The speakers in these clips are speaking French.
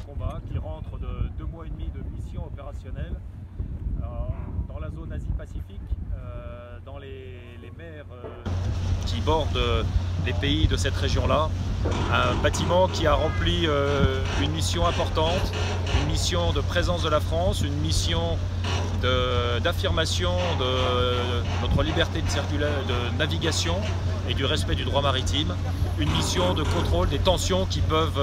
combat qui rentre de 2 mois et demi de mission opérationnelle dans la zone Asie-Pacifique, dans les mers qui bordent les pays de cette région-là. Un bâtiment qui a rempli une mission importante, une mission de présence de la France, une mission d'affirmation de notre liberté de navigation et du respect du droit maritime, une mission de contrôle des tensions qui peuvent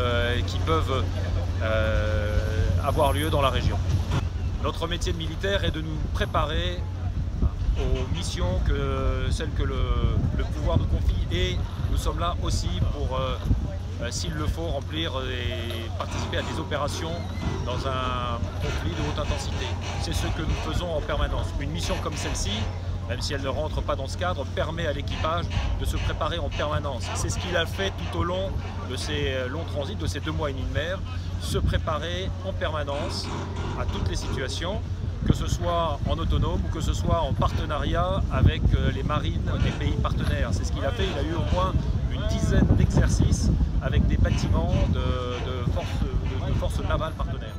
avoir lieu dans la région. Notre métier de militaire est de nous préparer aux missions celles que le pouvoir nous confie, et nous sommes là aussi pour, s'il le faut, remplir et participer à des opérations dans un conflit de haute intensité. C'est ce que nous faisons en permanence. Une mission comme celle-ci, même si elle ne rentre pas dans ce cadre, permet à l'équipage de se préparer en permanence. C'est ce qu'il a fait tout au long de ces longs transits, de ces 2 mois et demi de mer, se préparer en permanence à toutes les situations, que ce soit en autonome ou que ce soit en partenariat avec les marines des pays partenaires. C'est ce qu'il a fait. Il a eu au moins une dizaine d'exercices avec des bâtiments de forces navales partenaires.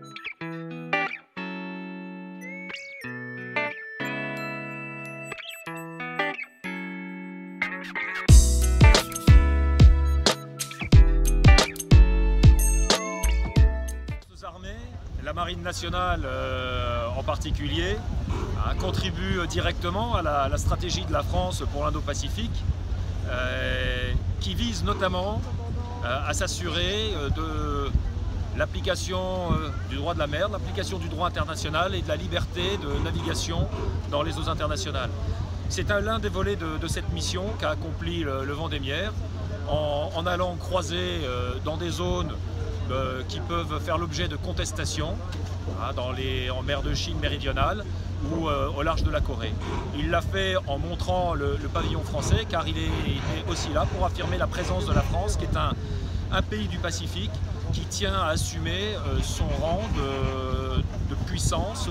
La Marine nationale en particulier contribue directement à la stratégie de la France pour l'Indo-Pacifique, qui vise notamment à s'assurer de l'application du droit de la mer, l'application du droit international et de la liberté de navigation dans les eaux internationales. C'est l'un des volets de cette mission qu'a accompli le Vendémiaire en allant croiser dans des zones qui peuvent faire l'objet de contestations en mer de Chine méridionale ou au large de la Corée. Il l'a fait en montrant le pavillon français, car il est aussi là pour affirmer la présence de la France, qui est un pays du Pacifique qui tient à assumer son rang de puissance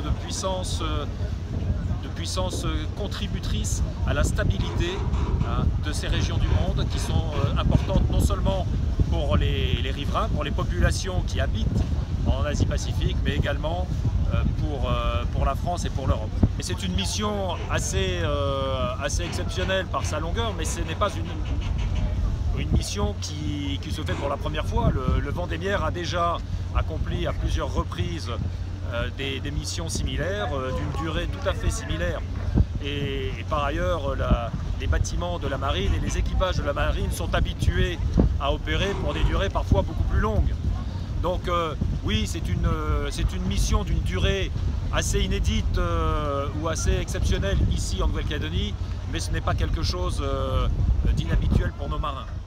contributrice à la stabilité de ces régions du monde, qui sont importantes non seulement pour les riverains, pour les populations qui habitent en Asie-Pacifique, mais également pour la France et pour l'Europe. Et c'est une mission assez exceptionnelle par sa longueur, mais ce n'est pas une mission qui se fait pour la première fois. Le Vendémiaire a déjà accompli à plusieurs reprises des missions similaires, d'une durée tout à fait similaire. Et par ailleurs, les bâtiments de la marine et les équipages de la marine sont habitués à opérer pour des durées parfois beaucoup plus longues. Donc oui, c'est une mission d'une durée assez inédite ou assez exceptionnelle ici en Nouvelle-Calédonie, mais ce n'est pas quelque chose d'inhabituel pour nos marins.